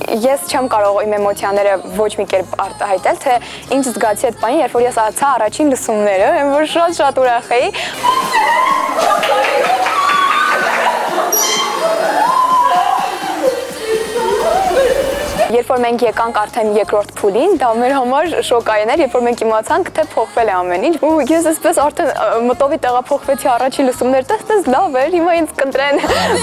ես չեմ կարող իմ էմոցիաները ոչ մի կերպ արտահայտել, թե ինչ զգացի այդ բանի, երբ որ ես ացա առաջին լսումները, որ շատ ուրախ էի։ Երբ որ մենք եկանք արդեն երկրորդ փուլին, դա մեր համար շոկային էր, երբ որ մենք իմացանք, թե փոխվել է ամեն ինչ, ու ես այսպես արդեն մտովի տեղափոխվեցի առաջին լսումներ, դες լավ էր, հիմա ինձ կընտրեն։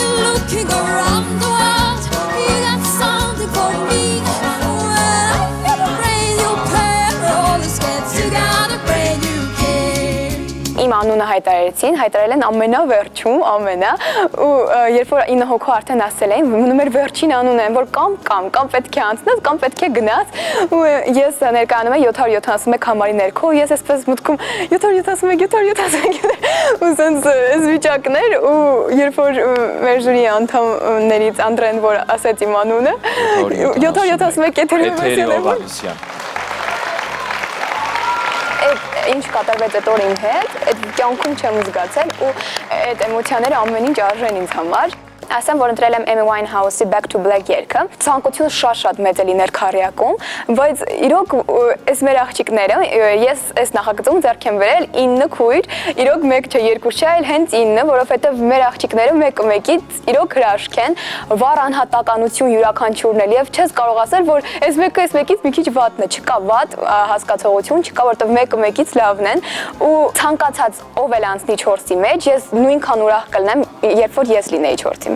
Իմ անունը հայտարարել են ամենավերջում, ու երբ որ 9 հոգու արդեն ասել էին, մնում էր վերջին անունը, որ կամ պետք է անցնես, կամ պետք է գնաս, ու ես ներկայանում եմ 771 համարի ներքո, ես այսպես մտքում 771, ու սենց այս վիճակներ, ու երբ որ մեր ժյուրի անդամներից Անդրեն, որ ասեց իմ անունը, 771 Էթերի Hovhannisyan ինչ կատարվեց այդ օր իմ հետ, այդ կյանքում չեմ զգացել ու այդ էմոցիաները ամեն ինչ արժեն ինձ համար։ Ասեմ, որ ընտրել եմ Amy Winehouse-ի Back to Black երգը, ցանկությունը շատ մեծ է լիներ քարյակում, բայց իրոք այս մեր աղջիկները, ես այս նախագծում ձեռք եմ բերել 9 քույր, իրոք 1 չէ, 2 չէ, այլ հենց 9, որովհետև մեր աղջիկները մեկը-մեկից իրոք հրաշք են, վառ անհատականություն յուրաքանչյուրն էլ, եւ չես կարող ասել, որ այս մեկից մի քիչ վատն է, չկա վատ հասկացողություն, չկա, որովհետև մեկը-մեկից լավն են, ու ցանկացած ով էլ անցնի 4-ի մեջ, ես նույնքան ուրախ կլինեմ, երբ որ ես լինեի 4-ի մեջ։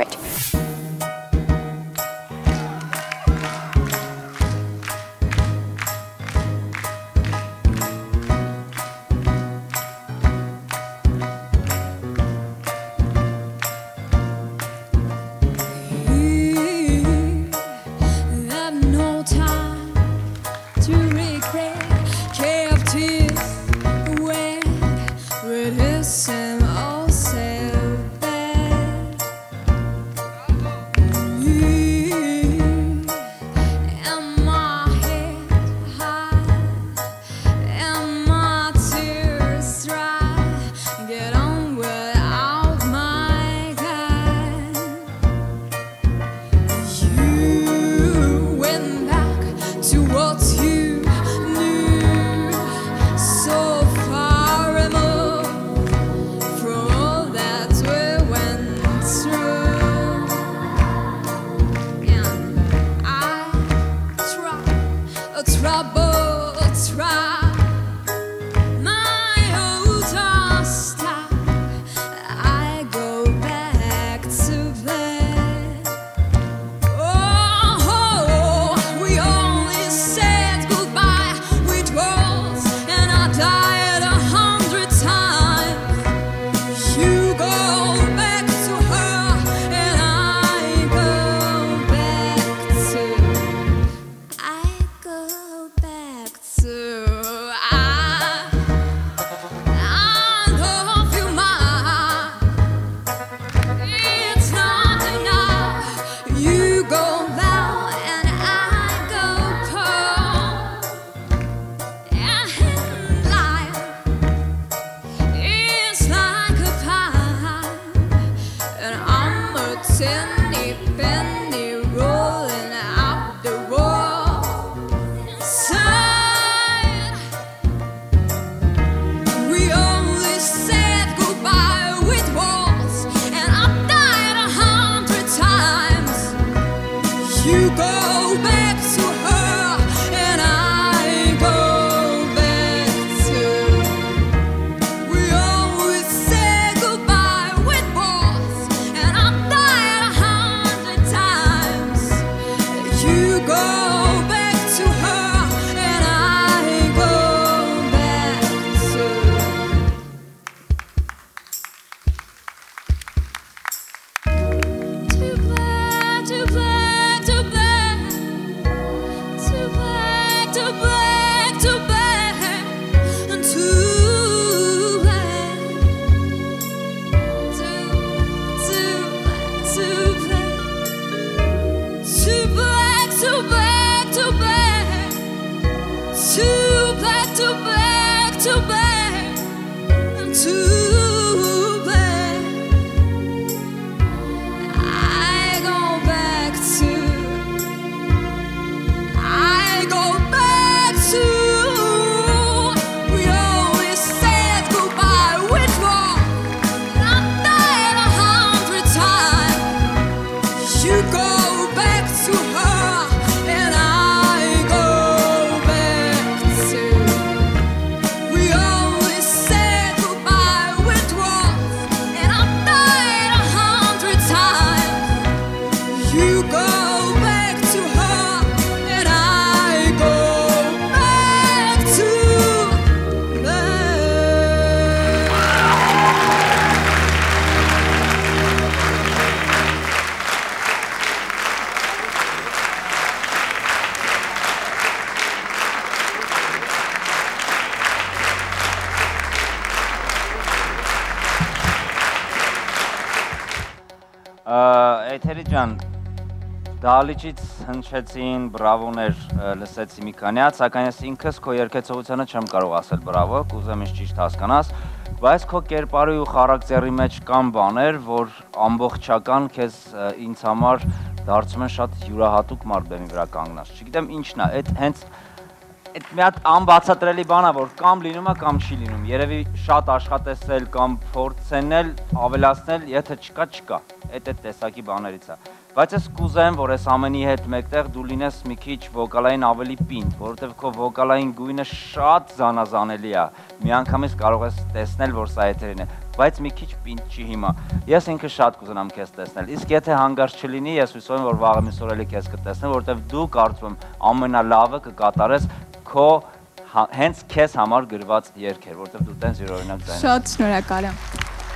Էթերի ջան, դահլիճից հնչեցին բրավոներ լսեցի մի քանյաց, սակայն ես ինքս քո երգեցողությանը չեմ կարող ասել բրավո, կուզեմ ինձ ճիշտ հասկանաս, բայց քո կերպարի ու խարակտերի մեջ կան բաներ, որ ամբողջական քեզ ինձ համար դարձում են շատ յուրահատուկ մարդ բեմի վրա կանգնած։ Չգիտեմ ինչն է, հենց այդ մի հատ անբացատրելի բան է, որ կամ լինում է, կամ չի լինում։ Երևի շատ աշխատեցնել կամ փորձել ավելացնել, եթե չկա, չկա։ Այդ տեսակի բաներից է։ Բայց ես կուզեմ, որ այս ամենի հետ մեկտեղ դու լինես մի քիչ վոկալային ավելի պինդ, որովհետև քո վոկալային գույնը շատ զանազանելի է։ Միանգամից կարող ես տեսնել, որ սա էթերին է, բայց մի քիչ պինդ չի հիմա։ Ես ինքս շատ կուզենամ քեզ տեսնել։ Իսկ եթե հանգարց չլինի, ես հույսով եմ, որ վաղը մյուս օրը քեզ կտեսնեմ, որովհետև դու կարծում եմ ամենալավը կկատարես քո հենց քեզ համար գրված երգեր, որովհետև դու տենց յուրօրինակ ձայն ես։ Շատ շնորհակալ եմ։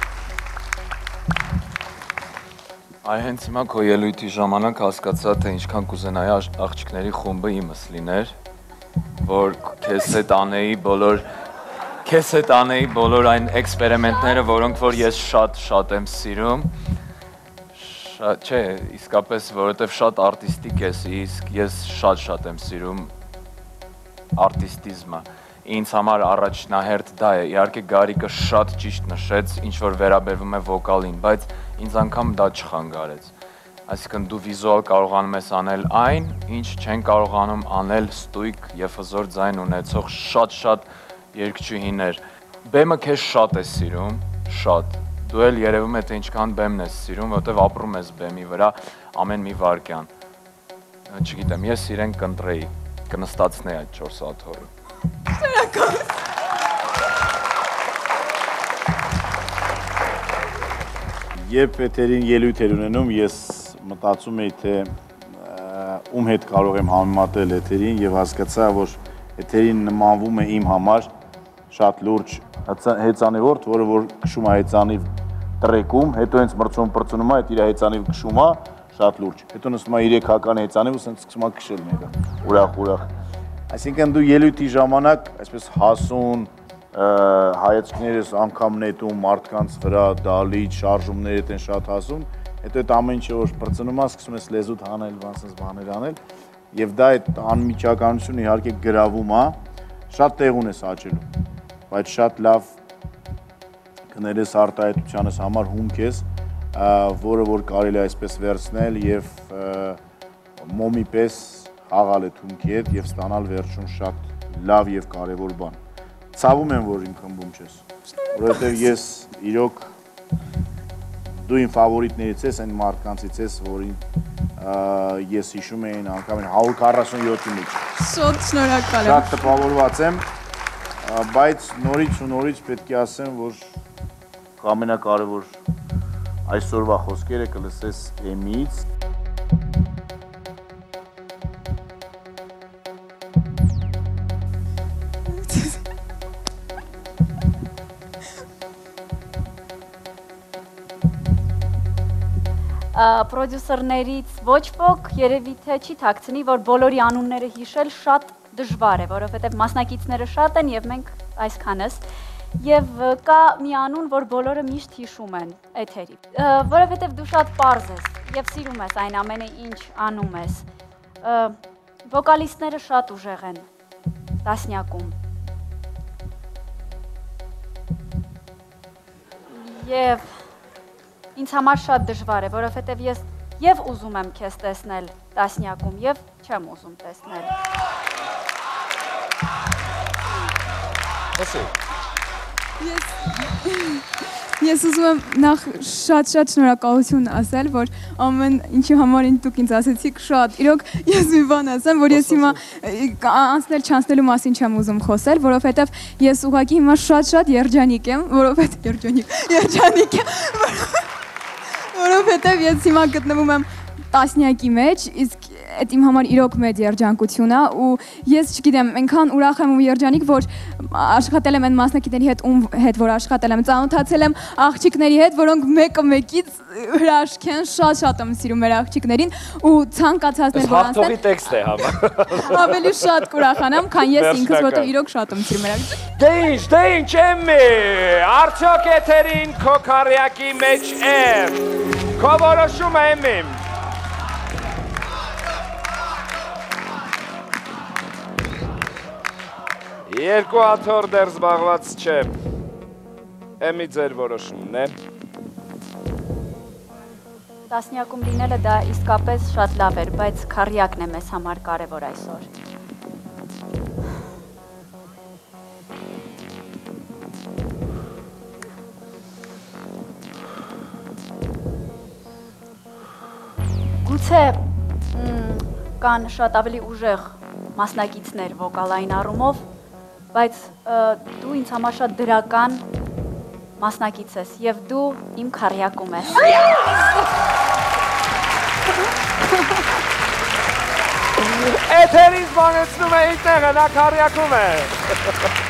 Այ հենց հիմա քո ելույթի ժամանակ հասկացա, թե ինչքան կուզենայի աղջիկների խումբը իմս լիներ, որ քեզ հետ անեի բոլոր այն էքսպերիմենտները, որոնք որ ես շատ եմ սիրում։ Չէ, իսկապես, որովհետև շատ արտիստիկ ես, իսկ ես շատ եմ սիրում արտիստիզմը։ Ինձ համար առաջնահերթ դա է, իհարկե Գարիկը շատ ճիշտ նշեց, ինչ որ վերաբերվում է վոկալին, բայց ինձ անգամ դա չխանգարեց։ Այսինքն դու վիզուալ կարողանում ես անել այն, ինչ չեն կարողանում անել ստույգ եւ հզոր ձայն ունեցող շատ երգչուհիներ։ Բեմը քեզ շատ է սիրում, շատ։ Դու էլ երևում է թե ինչքան բեմն ես սիրում, որովհետեւ ապրում ես բեմի վրա ամեն մի վայրկյան։ Չգիտեմ, ես իրեն կընտրեի, կնստացնեի այդ 4 աթոռը։ Երբ Էթերին ելույթ էր ունենում, ես մտածում էի, թե ում հետ կարող եմ համեմատել Էթերին եւ հասկացա, որ Էթերին նմանվում է իմ համար շատ լուրջ հեծանիվորդ, որը որ քշում է հեծանիվ տրեկում, հետո հենց մրցում է, այդ իր հեծանիվ քշում է շատ լուրջ։ Հետո նստում է 3 հական հեծանիվ ու սենց սկսում է քշել մեկը, ուրախ։ Այսինքն դու ելույթի ժամանակ այսպես հասուն հայացքներ ես անգամ նետում մարդկանց վրա, դալիճ, շարժումներդ են շատ հասուն, հետո այդ ամեն ինչը որ պրծնում ես, սկսում ես լեզուդ հանել, բաներ անել, եւ դա այդ անմիջականությունը իհարկե գրավում է, շատ տեղուն ես աճելու, բայց շատ լավ կներես արտահայտությանս համար հումք ես, որը որ կարելի է այսպես վերցնել եւ մոմի պես խաղալ այդ հումքի հետ եւ ստանալ վերջում շատ լավ եւ կարեւոր բան։ Ցավում եմ, որ իմ խմբում չես, որովհետեւ ես իրոք դու իմ ֆավորիտներից ես, այն մարդկանցից ես, որին ես հիշում եմ անգամ 147-ի մեջ։ Շատ շնորհակալ եմ։ Շատ տպավորված եմ, բայց նորից պետք է ասեմ, որ ամենակարևոր այսօրվա խոսքերը կլսես Էմիից։ Պրոդյուսերներից ոչ ոք երևի թե չի թաքցնի, որ բոլորի անունները հիշել շատ դժվար է, որովհետև մասնակիցները շատ են եւ մենք այսքանս եւ կա մի անուն, որ բոլորը միշտ հիշում են Էթերի, որովհետև դու շատ պարզ ես եւ սիրում ես այն ամենը, ինչ անում ես։ Վոկալիստները շատ ուժեղ են տասնյակում։ Եվ ինձ համար շատ դժվար է, որովհետև ես եւ ուզում եմ քեզ տեսնել տասնյակում եւ չեմ ուզում տեսնել։ Ես ուզում եմ նախ շատ շնորհակալություն ասել, որ ամեն ինչի համար դուք ինձ ասեցիք շատ։ Իրոք ես մի բան ասեմ, որ ես հիմա անցնել չանցնելու մասին չեմ ուզում խոսել, որովհետև ես ուղղակի հիմա շատ երջանիկ եմ, որովհետև ես հիմա գտնվում եմ տասնյակի մեջ, իսկ այդ իմ համար իրոք մեծ երջանկություն է ու ես չգիտեմ, այնքան ուրախ եմ ու երջանիկ, որ աշխատել եմ այն մասնակիցների հետ, որ աշխատել եմ, ծանոթացել եմ աղջիկների հետ, որոնք մեկը մեկից հրաշք են, շատ եմ սիրում մեր աղջիկներին ու ցանկացածներ որ անցնել։ Հաղթողի տեքստ է համա։ Ավելի շատ կուրախանամ, քան ես ինքս, որտեղ իրոք շատ եմ սիրում մեր աղջիկներին։ Դե ինչ, Էմի, արդյոք Էթերին քո քարյակի մեջ է։ Քո որոշումը Էմի։ Երկու աթոռ դեռ զբաղված չէ։ Էմի ձեր որոշումն է։ Տասնյակում լինելը դա իսկապես շատ լավ էր, բայց քառյակն է մեզ համար կարևոր այսօր։ Գուցե կան շատ ավելի ուժեղ մասնակիցներ վոկալային առումով, բայց դու ինձ համար շատ դրական մասնակից ես եւ դու իմ քառյակում ես։ Էթերին զբաղեցնում է իր տեղը, նա քառյակում է։